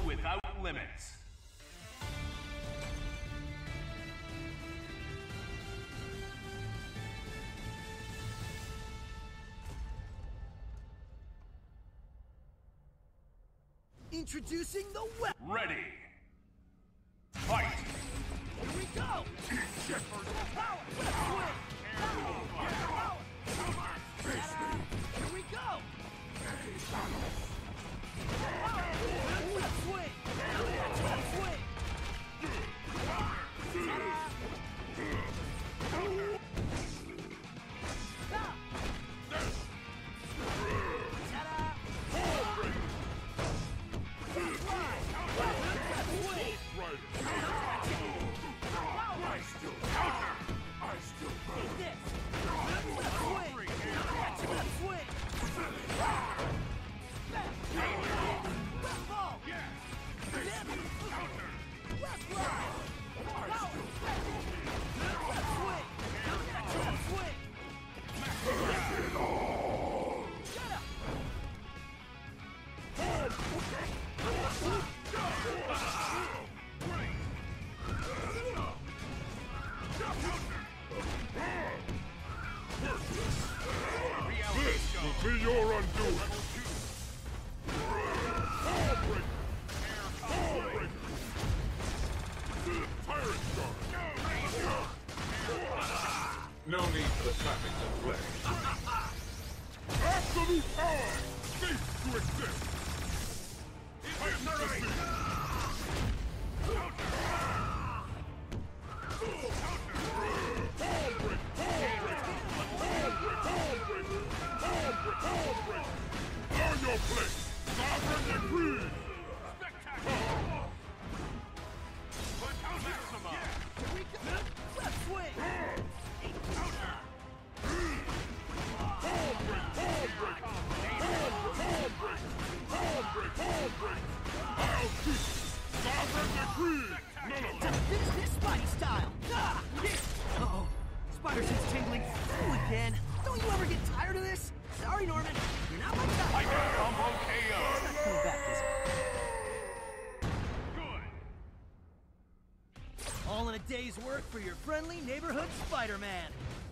without limits. Introducing the weapon. Ready. Fight. Here we go. Power. Swing. Power. Here we go. Swing. Swing. Be your undoing. No need for slapping the flesh. Absolute power! Cease to exist! Hysteria! Learn your place! Sovereign decree! Spectacular! Maxima! Here we go. Left swing. I'll keep sovereign decree! Finish this Spidey style. Uh-oh. Spider sense tingling. Ooh, again. Don't you ever get tired of this? Sorry, Norman. You're not my type. I got combo KO. Not coming back this Good. All in a day's work for your friendly neighborhood Spider-Man.